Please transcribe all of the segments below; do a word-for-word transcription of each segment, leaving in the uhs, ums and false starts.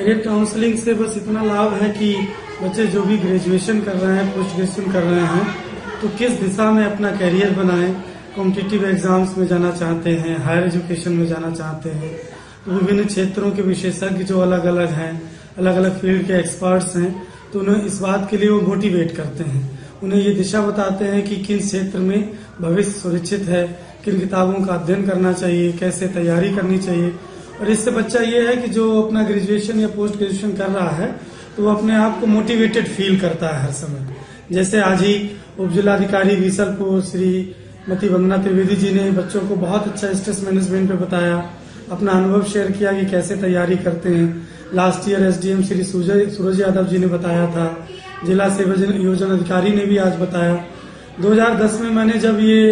Career counselling से बस इतना लाभ है कि बच्चे जो भी ग्रेजुएशन कर रहे हैं, पोस्ट ग्रेजुएशन कर रहे हैं, तो किस दिशा में अपना करियर बनाएं, कॉम्पिटिटिव एग्जाम्स में जाना चाहते हैं, हायर एजुकेशन में जाना चाहते हैं, तो विभिन्न क्षेत्रों के विशेषज्ञ जो अलग अलग हैं, अलग अलग फील्ड के एक्सपर्ट्स हैं, तो उन्हें इस बात के लिए वो मोटिवेट करते हैं, उन्हें ये दिशा बताते हैं कि किन क्षेत्र में भविष्य सुरक्षित है, किन किताबों का अध्ययन करना चाहिए, कैसे तैयारी करनी चाहिए। और इससे बच्चा ये है कि जो अपना ग्रेजुएशन या पोस्ट ग्रेजुएशन कर रहा है तो वो अपने आप को मोटिवेटेड फील करता है हर समय। जैसे आज ही उप जिलाधिकारी बीसलपुर श्रीमती वंदना त्रिवेदी जी ने बच्चों को बहुत अच्छा स्ट्रेस मैनेजमेंट पे बताया, अपना अनुभव शेयर किया कि कैसे तैयारी करते हैं। Last year SDM Shri Suraj Yadav ji ने बताया था, जिला सेवा योजना अधिकारी ने भी आज बताया। दो हज़ार दस में मैंने जब ये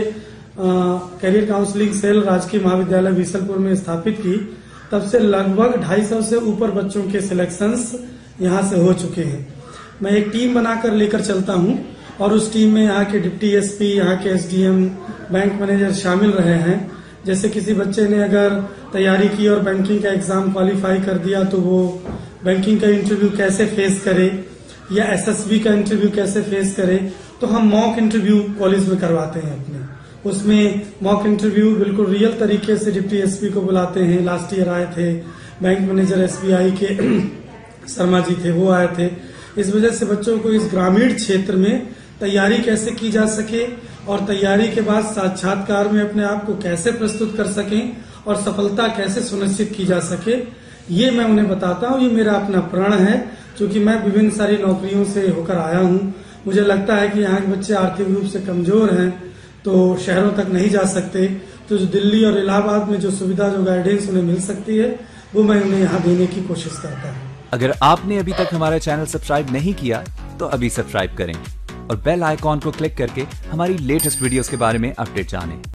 करियर काउंसलिंग सेल राजकीय महाविद्यालय बीसलपुर में स्थापित की, तब से लगभग ढाई सौ से ऊपर बच्चों के सिलेक्शंस यहाँ से हो चुके हैं। मैं एक टीम बनाकर लेकर चलता हूँ और उस टीम में यहाँ के डिप्टी एसपी, यहाँ के एसडीएम, बैंक मैनेजर शामिल रहे हैं। जैसे किसी बच्चे ने अगर तैयारी की और बैंकिंग का एग्जाम क्वालिफाई कर दिया तो वो बैंकिंग का इंटरव्यू कैसे फेस करे या एसएसबी का इंटरव्यू कैसे फेस करे, तो हम मॉक इंटरव्यू कॉलेज में करवाते हैं अपने। उसमें मॉक इंटरव्यू बिल्कुल रियल तरीके से डिप्टी एसपी को बुलाते हैं। लास्ट ईयर आए थे बैंक मैनेजर एसबीआई के शर्मा जी थे, वो आए थे। इस वजह से बच्चों को इस ग्रामीण क्षेत्र में तैयारी कैसे की जा सके और तैयारी के बाद साक्षात्कार में अपने आप को कैसे प्रस्तुत कर सकें और सफलता कैसे सुनिश्चित की जा सके, ये मैं उन्हें बताता हूँ। ये मेरा अपना प्रण है, क्योंकि मैं विभिन्न सारी नौकरियों से होकर आया हूँ। मुझे लगता है कि यहाँ के बच्चे आर्थिक रूप से कमजोर हैं तो शहरों तक नहीं जा सकते, तो जो दिल्ली और इलाहाबाद में जो सुविधा, जो गाइडेंस उन्हें मिल सकती है, वो मैं उन्हें यहाँ देने की कोशिश करता हूँ। अगर आपने अभी तक हमारा चैनल सब्सक्राइब नहीं किया तो अभी सब्सक्राइब करें और बेल आइकॉन को क्लिक करके हमारी लेटेस्ट वीडियोस के बारे में अपडेट जानें।